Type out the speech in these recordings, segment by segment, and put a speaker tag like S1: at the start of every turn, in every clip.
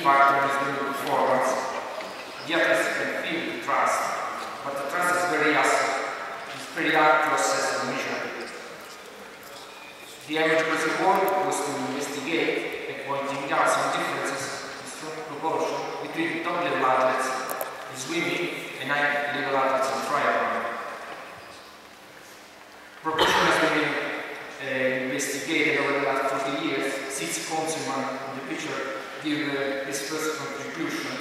S1: factor is the performance. The athletes can feel the thrust, but the thrust is very hard to assess and measure. The aim of the work was to investigate and pointing out some differences in stroke propulsion between top-level athletes in swimming and high-level athletes in triathlon. Propulsion has been investigated over the last 40 years since Consuman in the picture gave his first contribution.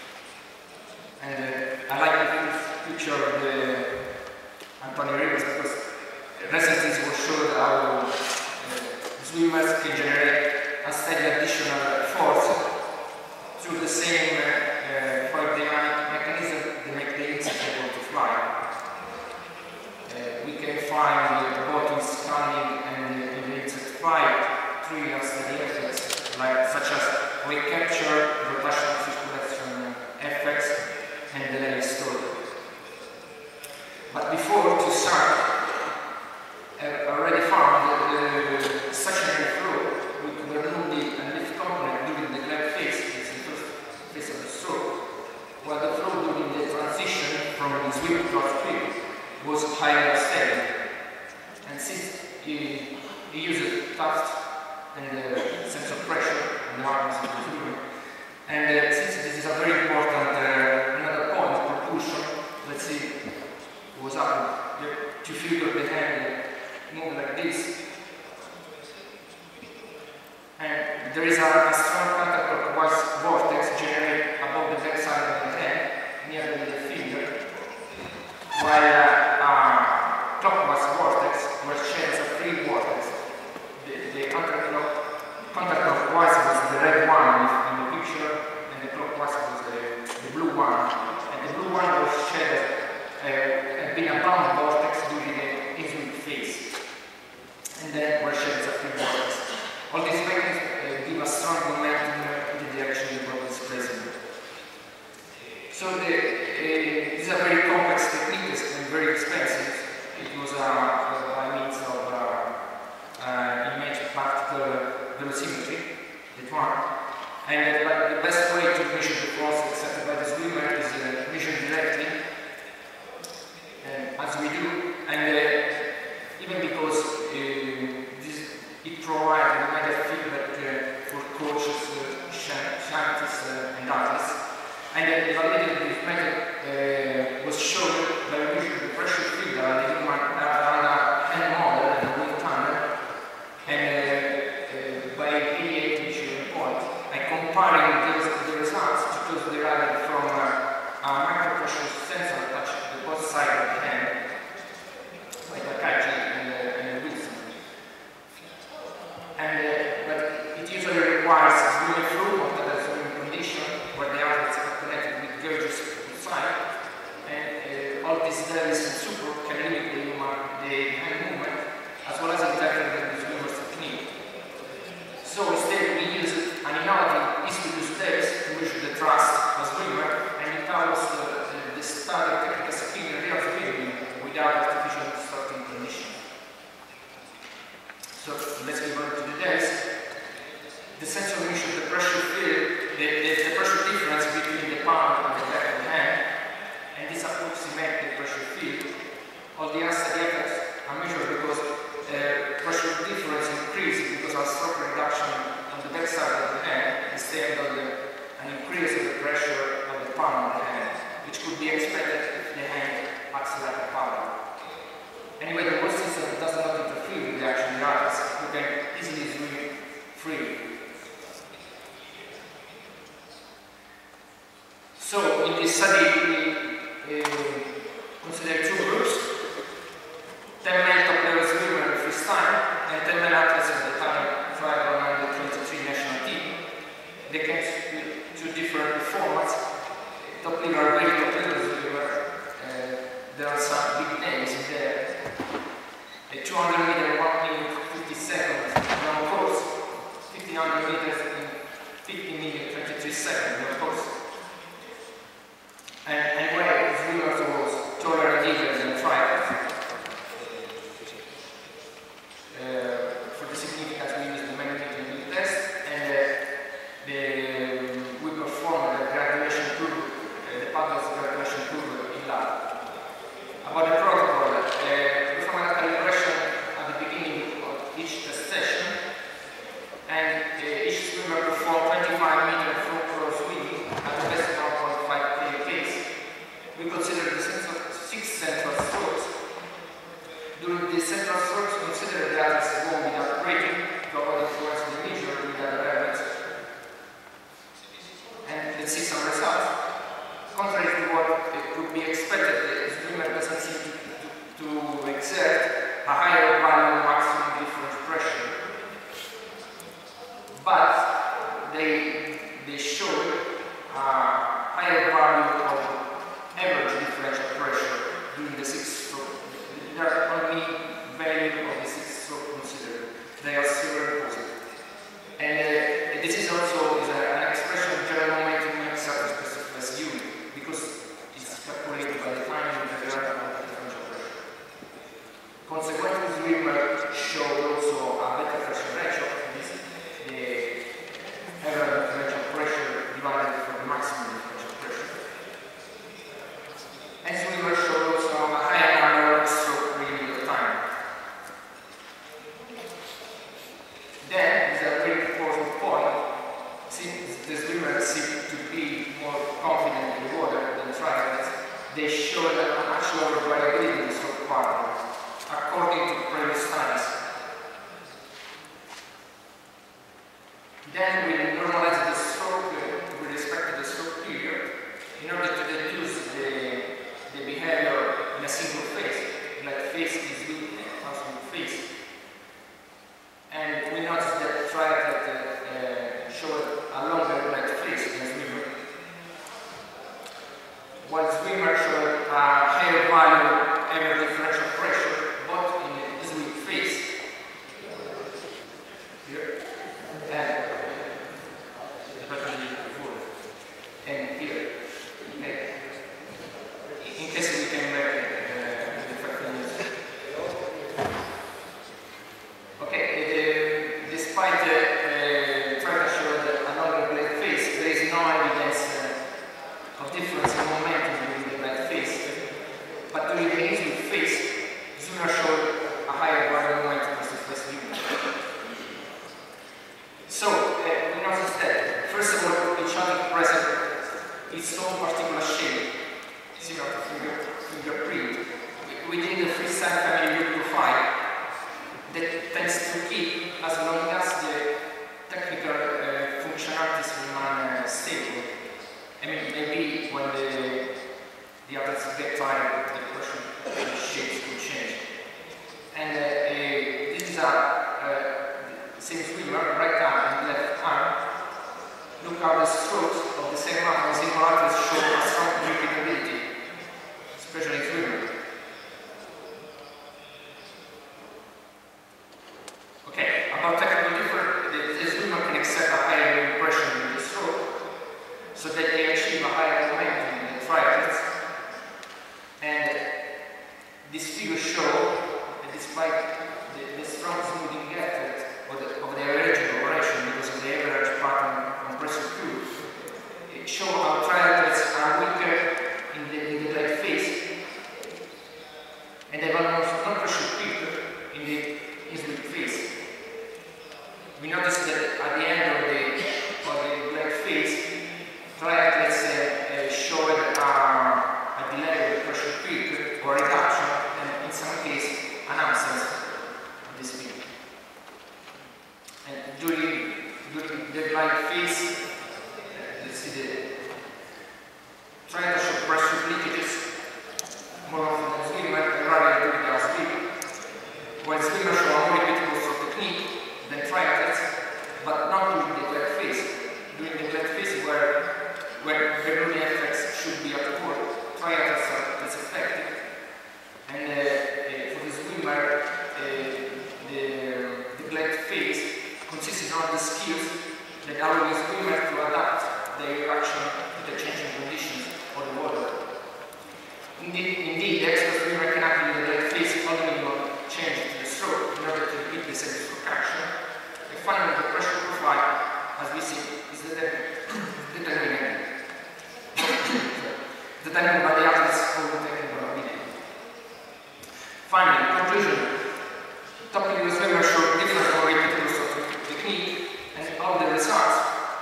S1: And I like the picture of the Antonio Rivers because recently was showed how swimmers can generate a steady additional force through the same aerodynamic mechanism that make the insect able to fly. We can find the bottom scanning and the insect fly through unsteady effects such as weight capture, rotational circulation effects, and delay storage. But before to start, I already found that the stationary flow with the remove and lift component during the grab phase, it's the first phase of the stroke, while the flow during the transition from the swim to upstream was highly unsteady. And since he uses touch and sense of pressure and the hardness of the swimmer, and since this is a very important another point, propulsion, let's see what's happening. To figure the hand move like this. And there is a strong counterclockwise vortex generated above the backside of the hand, near the middle finger, while clockwise vortex, where sheds a free vortex. The counterclockwise was the red one in the picture, and the clockwise was the blue one. And the blue one was shed had been a bound vortex during the in-swim phase, and then were shed as a free vortex. All these mechanisms give a strong momentum in the direction the body is present. So this is a very complex technique and very expensive. It was by means of image particle velocimetry, that one. And the best way to measure the force accepted by the swimmer is measured directly, as we do, and even because it provides a immediate feedback for coaches, scientists, and athletes. And the validity of this method was shown by measuring the pressure field on a hand model and a wind tunnel, and by 88 measuring points, and comparing the results to those derived from a micropressure sensor attached to both sides of the hand, like a Kaiji and a Wilson. But it usually requires a swimming through under the swimming condition where the athletes are connected with gauges outside, and all these delays and support can limit the hand movement as well as interfere with the swimmer's technique. So instead we use an innovative easy-to-use steps to measure the thrust of a swimmer, and it allows the standard technical skill in real swimming without artificial starting condition. So let's move on to the depth. The sensor measures the pressure field, the pressure difference between the palm and the back of the hand, and this approximates the pressure field. All the unsteady effects are measured because pressure difference increases because of stroke reduction on the back side of the hand instead of an increase of the pressure of the palm of the hand, which could be expected if the hand acts like a paddle. Anyway, the whole system does not interfere with the action of the athletes, who can easily swim free. So, in this study, we consider two groups: 10 male top-level swimmers in freestyle and 10 male athletes at the time triathlon under 23 national team. They came to different performance. Top-level are very top-level swimmers. There are some big names in there. A 200 meter 1 minute 50 seconds long course, 1500 meters in 50 minutes 23 seconds long course. And anyway, the swimmers was taller and easier than triathletes. For the significance, we used the magnetic test, and we each swimmer performed 25-meter front crawl swimming at the best 1.5 pace. We consider the 6 central strokes. During the central strokes, consider the athletes go without braking to avoid influencing the injury with other elements. And let's see some results. Contrary to what could be expected, the swimmer doesn't seem to exert a higher value of maximum difference pressure. But they show a higher value of average differential pressure during the 6th stroke. There are only value of the 6th stroke considered. They are super positive. And this is also an expression of general momentum in surface plus unit, because it's calculated by the time of the graph of the differential pressure. Consequently, the swimmer showed also a better pressure ratio, the average differential pressure divided from the maximum differential pressure. And swimmer showed also a higher number of stroke per unit of time. Then, is a very important point, since the swimmers seem to be more confident in the water than triathletes, they show a much lower variability in the stroke pattern, according to previous studies. Then we normalize the stroke with respect to the stroke period in order to reduce the behavior in a single phase, like phase is weak and also phase. And we noticed that triathlete showed a longer light phase than swimmer, while swimmer showed a higher value average differential pressure, both in this weak phase here and here. Okay. In case we can the factors. Okay, despite the triathlete showed a longer blade phase, there is no evidence of difference in momentum during the blade phase. But during the easy phase, swimmer showed a higher value momentum versus first unit. So, we noticed that, first of all, each other present its own particular shape, similar to fingerprint, within the freestyle family loop profile that tends to keep as long as the technical functionalities remain stable. I mean, maybe when the athletes get tired, the pressure shapes will change. And this is a same swimmer, right arm and left arm. Look how the strokes of the same athletes show a strong repeatability, especially in swimming. Okay, about technical difference, the swimmer can exert a higher impression in the stroke, so that they achieve a higher momentum in the triathletes. And these figures show that despite the strong smoothing effect of the average operation, because of the average pattern compressor curve, it shows how triathletes are weaker in the blade phase, and they have almost no pressure peak in the insulin phase. We noticed that at the end of the blade phase, triathletes showed a delay of the pressure peak or reduction, and in some cases, an absence of this peak. And during the blade phase, let's see the triathlete show pressure leakages more often than swimmer, and rather during the sleep, while swimmers show a more repeatable stroke technique than triathletes, but not during the blade phase. During the blade phase, where gravity effects should be at work, triathletes are less effective. And for the swimmer, the blade phase consists of the skills that allow the swimmer to adapt their action to the changing conditions of the water. Indeed, the expert swimmer can act in the blade phase only when change to the stroke in order to repeat the same stroke action. And finally, the pressure profile, as we see, is determined by the athlete's own technical ability. Finally, conclusion. Topically, the swimmer showed different or repeatable stroke technique, and all all the results.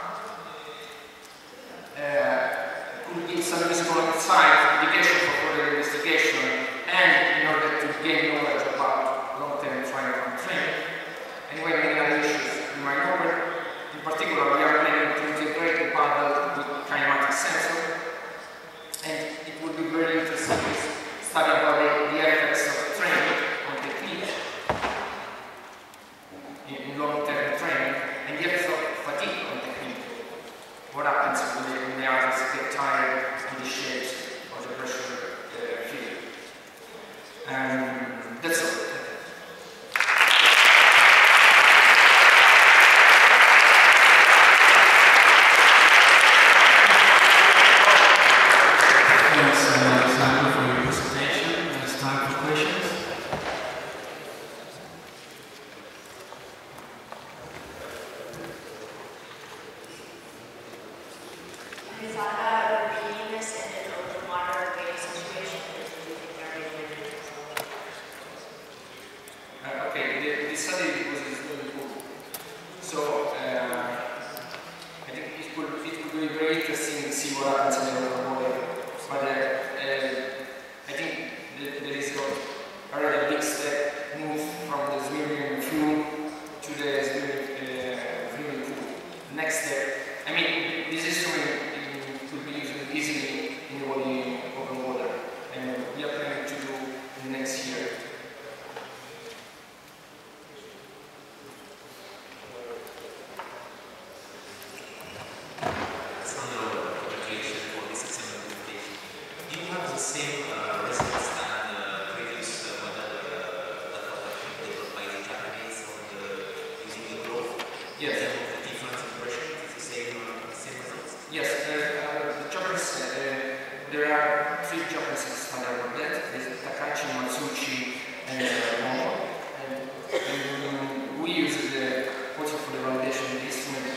S1: Could give some useful insight, indication for further investigation, and in order to gain knowledge about long-term triathlon training. Anyway, many other issues you might know. In particular, we are planning to integrate the paddle with kinematic sensor, and it would be very interesting to study about the effects of training on technique in long-term training, and the effects of fatigue on technique. What happens when the artists get tired in the shapes of the pressure field. That's all.
S2: Thanks, Alessandro, for your presentation. It's time for questions.
S3: Have you thought about repeating this in an open water wave situation? Or do you think they're really good?
S1: Okay, the study was really cool. So I think it would be very interesting to see what happens in the open water. But I think there is already a big step move from the swimming pool to the swimming pool. Next step, I mean, this instrument could be used easily in the open water, and we are planning to do in the next year.
S4: Alessandro, congratulations for this excellent presentation. Do you have the same results than the previous model that was developed by the Japanese using the growth?
S1: Yes.
S4: The difference in pressure is the same results?
S1: Yes, the Japanese, there are 3 Japanese standard of that. There's Takachi, Matsuchi, and Momo. And we use also for the validation of the instrument,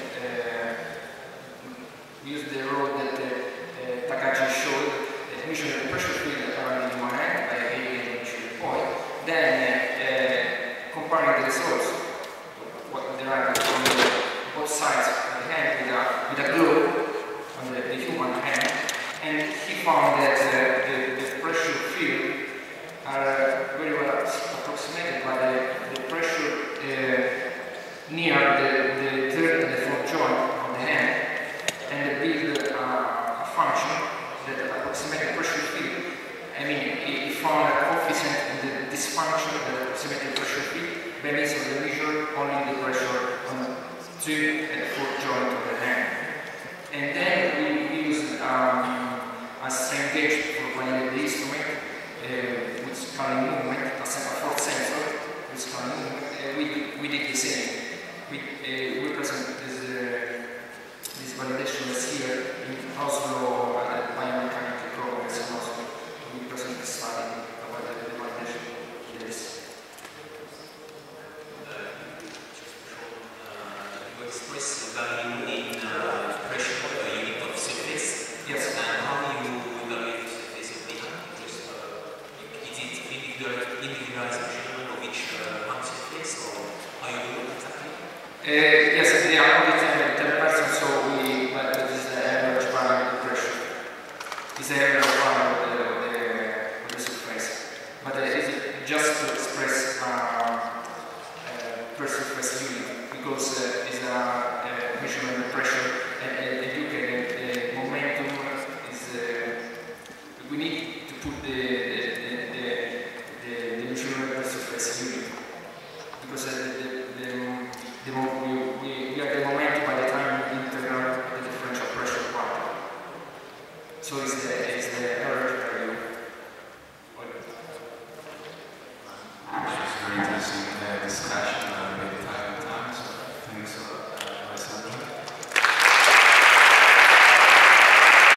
S1: we use the road that Takachi showed, that measures the pressure field around in one end by a measured point. Then comparing the results, what derived from both sides of the hand with a globe on the human hand, and he found that the pressure field are very well approximated by the pressure near the third and the fourth joint of the hand, and they build a function that approximates the pressure field. I mean, he found a coefficient in this function that approximates the pressure field by means of the measure only the pressure on third and fourth joint of the hand. And then we use a strain gauge for validate the instrument with scaling movement, a fourth sensor with scaling movement. We did the same. We present this validation here in Oslo